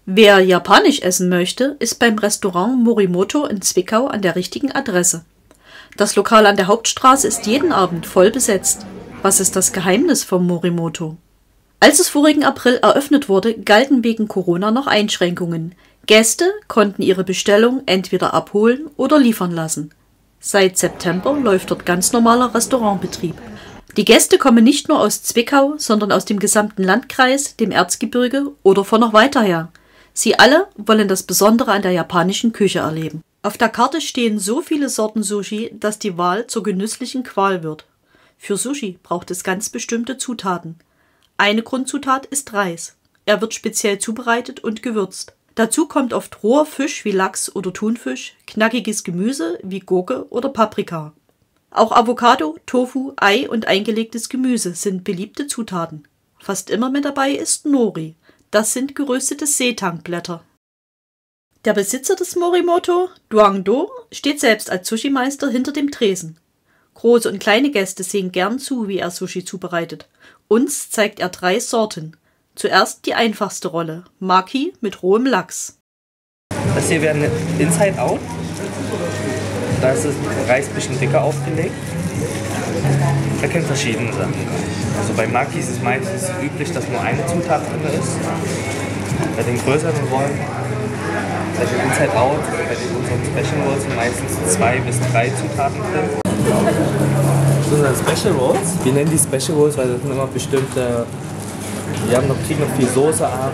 Wer japanisch essen möchte, ist beim Restaurant Morimoto in Zwickau an der richtigen Adresse. Das Lokal an der Hauptstraße ist jeden Abend voll besetzt. Was ist das Geheimnis vom Morimoto? Als es vorigen April eröffnet wurde, galten wegen Corona noch Einschränkungen. Gäste konnten ihre Bestellung entweder abholen oder liefern lassen. Seit September läuft dort ganz normaler Restaurantbetrieb. Die Gäste kommen nicht nur aus Zwickau, sondern aus dem gesamten Landkreis, dem Erzgebirge oder von noch weiter her. Sie alle wollen das Besondere an der japanischen Küche erleben. Auf der Karte stehen so viele Sorten Sushi, dass die Wahl zur genüsslichen Qual wird. Für Sushi braucht es ganz bestimmte Zutaten. Eine Grundzutat ist Reis. Er wird speziell zubereitet und gewürzt. Dazu kommt oft roher Fisch wie Lachs oder Thunfisch, knackiges Gemüse wie Gurke oder Paprika. Auch Avocado, Tofu, Ei und eingelegtes Gemüse sind beliebte Zutaten. Fast immer mit dabei ist Nori. Das sind geröstete Seetang-Blätter. Der Besitzer des Morimoto, Duang-do, steht selbst als Sushi-Meister hinter dem Tresen. Große und kleine Gäste sehen gern zu, wie er Sushi zubereitet. Uns zeigt er 3 Sorten. Zuerst die einfachste Rolle, Maki mit rohem Lachs. Das hier wäre eine Inside Out. Da ist das Reis ein bisschen dicker aufgelegt. Da können verschiedene Sachen. Also bei Maki ist es meistens üblich, dass nur eine Zutat drin ist. Bei den größeren Rollen, bei den Inside Out, bei den unseren Special Rolls sind meistens 2 bis 3 Zutaten drin. Das sind Special Rolls. Wir nennen die Special Rolls, weil das sind immer bestimmte. Kriegen noch viel Soße ab.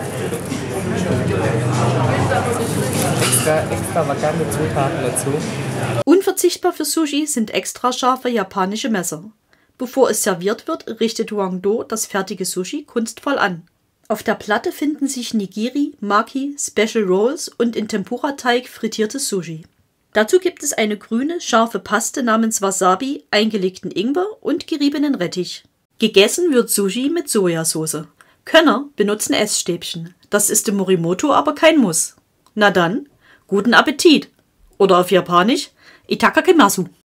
Extravagante Zutaten dazu. Unverzichtbar für Sushi sind extra scharfe japanische Messer. Bevor es serviert wird, richtet Duang-do das fertige Sushi kunstvoll an. Auf der Platte finden sich Nigiri, Maki, Special Rolls und in Tempura-Teig frittiertes Sushi. Dazu gibt es eine grüne, scharfe Paste namens Wasabi, eingelegten Ingwer und geriebenen Rettich. Gegessen wird Sushi mit Sojasauce. Könner benutzen Essstäbchen. Das ist im Morimoto aber kein Muss. Na dann, guten Appetit! Oder auf Japanisch, Itadakimasu!